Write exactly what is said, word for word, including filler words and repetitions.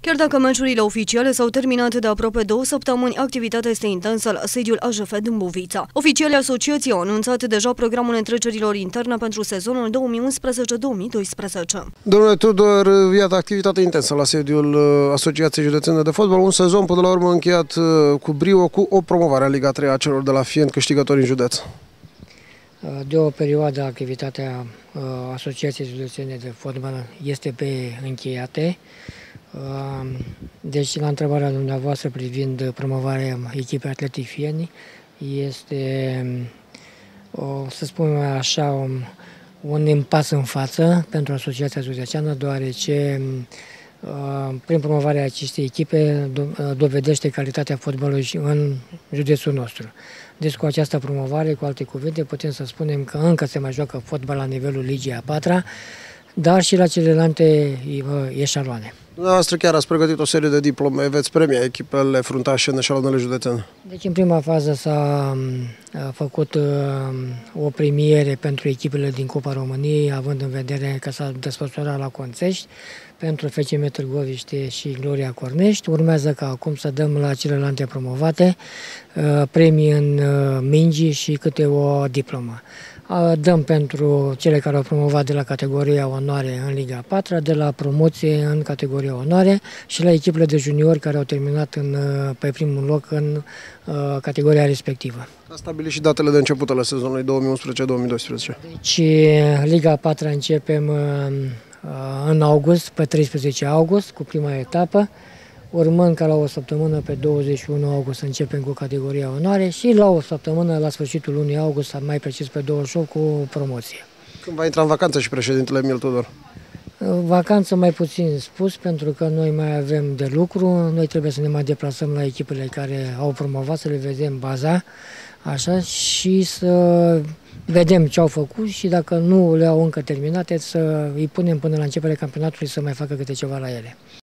Chiar dacă meciurile oficiale s-au terminat de aproape două săptămâni, activitatea este intensă la sediul A J F Dâmbovița. Oficialii asociației au anunțat deja programul întrecerilor interne pentru sezonul două mii unsprezece două mii doisprezece. Domnule Tudor, iată activitate intensă la sediul Asociației Județene de Fotbal. Un sezon până la urmă încheiat cu brio, cu o promovare a Liga a treia a celor de la Fieni, câștigători în județ. De o perioadă, activitatea Asociației Județene de Fotbal este pe încheiate. Deci, la întrebarea dumneavoastră privind promovarea echipei Atletic Fieni, este, să spunem așa, un, un impas în față pentru Asociația Județeană, deoarece prin promovarea acestei echipe dovedește calitatea fotbalului în județul nostru. Deci cu această promovare, cu alte cuvinte, putem să spunem că încă se mai joacă fotbal la nivelul Ligii a patra, dar și la celelalte eșaloane. Dumneavoastră chiar ați pregătit o serie de diplome, veți premia echipele fruntașe în eșalonele județene. Deci în prima fază s-a făcut o premiere pentru echipele din Cupa României, având în vedere că s-a desfășurat la Conțești, pentru F C M Târgoviște și Gloria Cornești. Urmează ca acum să dăm la celelalte promovate premii în mingi și câte o diplomă. Dăm pentru cele care au promovat de la categoria onoare în Liga a patra, de la promoție în categoria onoare și la echipele de juniori care au terminat în, pe primul loc în uh, categoria respectivă. A stabilit și datele de început ale sezonului două mii unsprezece două mii doisprezece. Deci Liga a patra începem uh, în august, pe treisprezece august, cu prima etapă, urmând ca la o săptămână pe douăzeci și unu august să începem cu categoria onoare și la o săptămână la sfârșitul lunii august, mai precis pe douăzeci și opt, cu promoție. Când va intra în vacanță și președintele Emil Tudor? Vacanță mai puțin spus, pentru că noi mai avem de lucru, noi trebuie să ne mai deplasăm la echipele care au promovat, să le vedem baza, așa, și să vedem ce au făcut și dacă nu le au încă terminate, să îi punem până la începerea campionatului să mai facă câte ceva la ele.